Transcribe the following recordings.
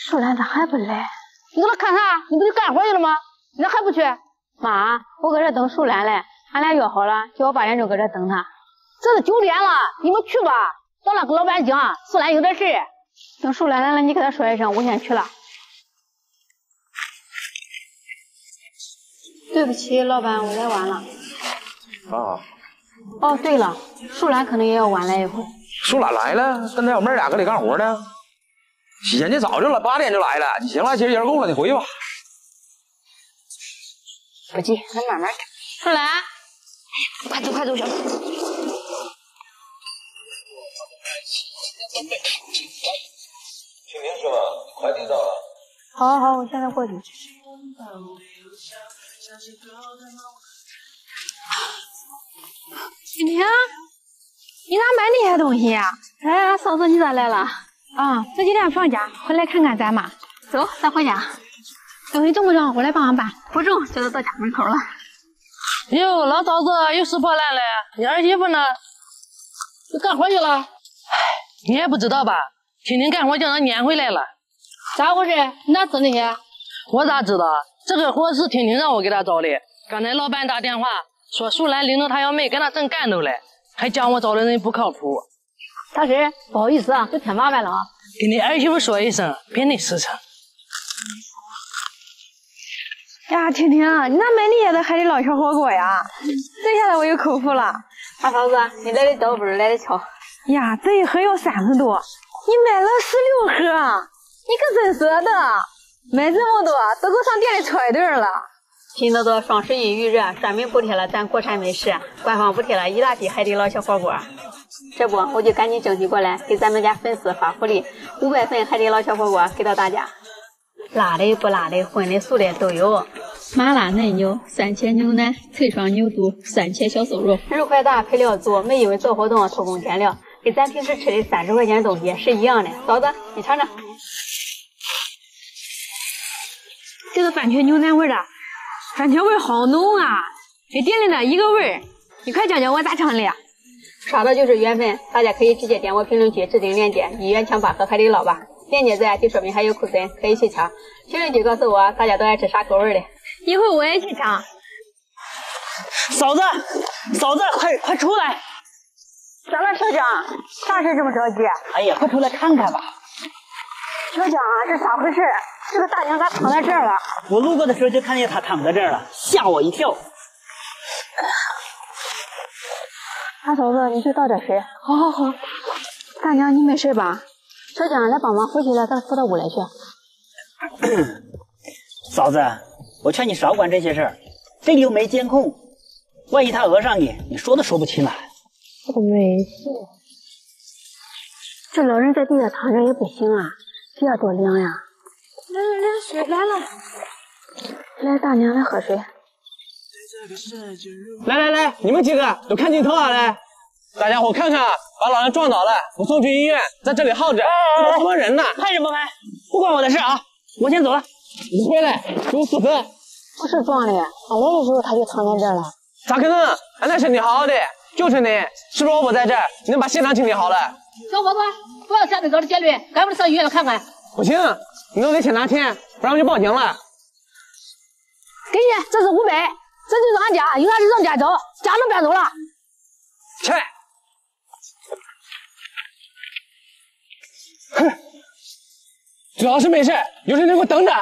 树兰咋还不来？你搁那看啥？你不是干活去了吗？你咋还不去？妈，我搁这等树兰嘞，俺俩约好了，叫我8点钟搁这等他。这都9点了，你们去吧。到那跟老板讲，树兰有点事。等树兰来了，你给他说一声，我先去了。对不起，老板，我来晚了。 啊。 哦，对了，树兰可能也要晚来一会儿。 树兰来了，跟他我们俩搁里干活呢。人家早就了，8点就来了。行了，今儿人够了，你回去吧。 不急，咱慢慢干。树兰，快走快走，小子。 婷婷是吧？快递到了。 好，好，我现在过去。婷婷，你咋买那些东西呀？哎，嫂子，你咋来了？啊，这几天放假，回来看看咱妈。走，咱回家。东西重不重？我来帮忙搬。不重，这都到家门口了。 哟，老嫂子又拾破烂了，你儿媳妇呢？ 去干活去了。唉， 你也不知道吧？婷婷干活叫人撵回来了。 咋回事？你哪知那些？ 我咋知道？这个活是婷婷让我给她找的。刚才老板打电话说树兰领着他要妹跟他正干斗嘞，还讲我找的人不靠谱。 大婶，不好意思啊，又添麻烦了啊。 给你儿媳妇说一声，别那实诚。 呀，婷婷，你咋买那些的海底捞小火锅呀？这下子我有口福了。二嫂子，你来的早，不是来的巧。呀，这一盒要30多，你买了16盒，你可真舍得。买这么多，都够上店里搓一顿了。拼多多双11预热专门补贴了咱国产美食，官方补贴了一大批海底捞小火锅。这不，我就赶紧争取过来，给咱们家粉丝发福利，500份海底捞小火锅给到大家。辣的、不辣的、荤的、素的都有。麻辣奶牛、酸茄牛腩、脆爽牛肚、酸茄小瘦肉，肉块大，配料足，没因为做活动偷工减料，跟咱平时吃的30块钱的东西是一样的。嫂子，你尝尝。这个番茄牛腩味的，番茄味好浓啊，跟店里的一个味儿。你快讲讲我咋尝的呀？刷的就是缘分，大家可以直接点我评论区置顶链接，1元抢8盒海底捞吧。链接在，就说明还有库存，可以去抢。评论区告诉我大家都爱吃啥口味的，一会我也去抢。 嫂子，嫂子，快出来！ 咋了，小江？啥事这么着急？ 哎呀，快出来看看吧。 小江啊，这咋回事？这个大娘咋躺在这儿了？ 我路过的时候就看见她躺在这儿了，吓我一跳。 二嫂子，你去倒点水。好好好。大娘，你没事吧？小江来帮忙，回去了，咱扶到屋里去。 嫂子，我劝你少管这些事儿，这里又没监控，万一他讹上你，你说都说不清了。 没事。这老人在地下躺着也不行啊，这要多凉呀！来，水来了。来，大娘来喝水。 来，你们几个都看镜头啊！来，大家伙看看，把老人撞倒了，我送去医院，在这里耗着，这都什么人呢？ 拍什么拍？不关我的事啊！我先走了。 你回来，给我负责。 不是撞的，俺来的时候他就躺在这儿了。 咋可能？俺那身体好好的，就是你，是不是我不在这儿，你能把现场清理好了？ 小伙子，不要下面搞的结论，赶不得上医院看看。 不行，你都得先拿钱，不然我就报警了。 给你，这是500，这就是俺家，有啥事让家找，家都搬走了。 切！哼，最好是没事，有事你给我等着。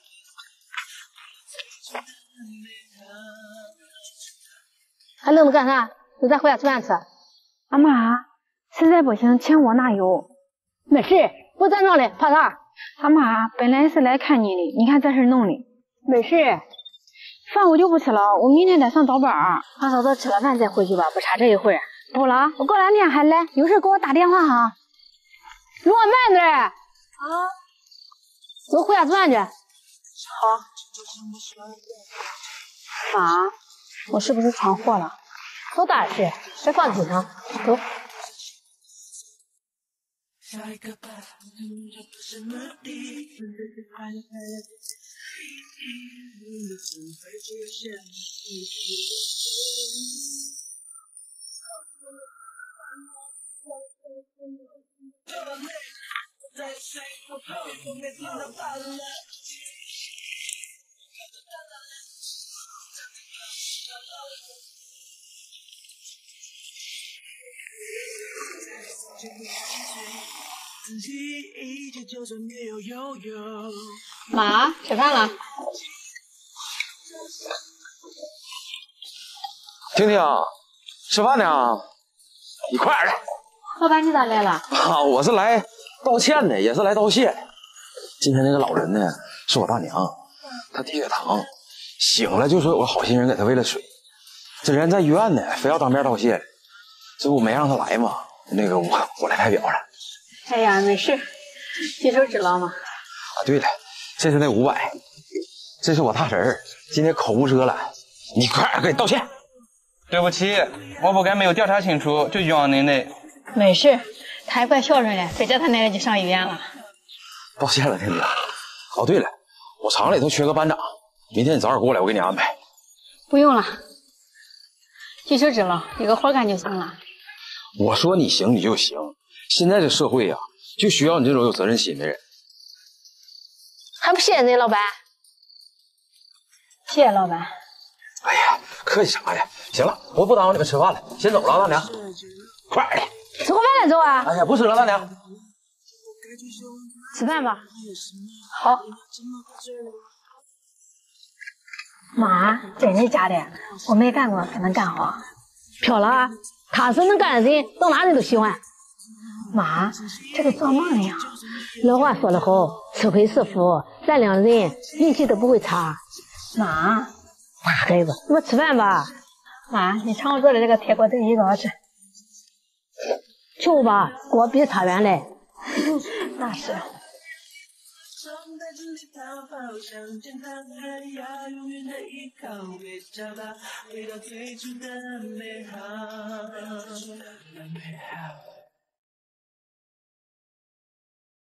还愣着干啥？有咱回家吃饭吃。俺妈，实在不行，钱我哪有？没事，不咱闹的，怕啥？俺妈本来是来看你的，你看这事弄的。没事，饭我就不吃了，我明天得上早班。俺嫂子吃了饭再回去吧，不差这一会儿。不了，我过2天还来，有事给我打电话哈。给我慢点啊！走，回家吃饭去。好。妈，我是不是闯祸了？多大事，别放心上。走。 妈，吃饭了。 婷婷，吃饭呢？一块儿来。 老板，你咋来了？ 啊，我是来道歉的，也是来道谢的。今天那个老人呢，是我大娘，她低血糖，醒了就说有个好心人给她喂了水，这人在医院呢，非要当面道谢，这不没让她来吗？那个我来代表了。 哎呀，没事，举手之劳嘛。 啊，对了，这是那500，这是我大侄儿，今天口误车了，你快点给道歉。 对不起，我不该没有调查清楚就冤枉您的。 没事，他还怪孝顺的，背着他奶奶就上医院了。 道歉了，婷婷。哦，对了，我厂里头缺个班长，明天你早点过来，我给你安排。 不用了，举手之劳，有个活干就行了。 我说你行你就行，现在这社会呀，就需要你这种有责任心的人。 还不谢谢那老板？谢谢老板。 哎呀，客气啥呀？行了，我不耽误你们吃饭了，先走了，大娘。快点的， 吃过饭了走啊？ 哎呀，不吃了，大娘。 吃饭吧。好。妈，这你家的，我没干过，可能干好。 漂亮啊！他是能干的人，到哪人都喜欢。 妈，这个做梦呀！ 老话说得好，吃亏是福，善良的人运气都不会差。 妈， 傻孩子，我吃饭吧。 妈，你尝我做的这个铁锅炖鱼可好吃。 去吧，锅比差远嘞。 那是。 回到最初的美好。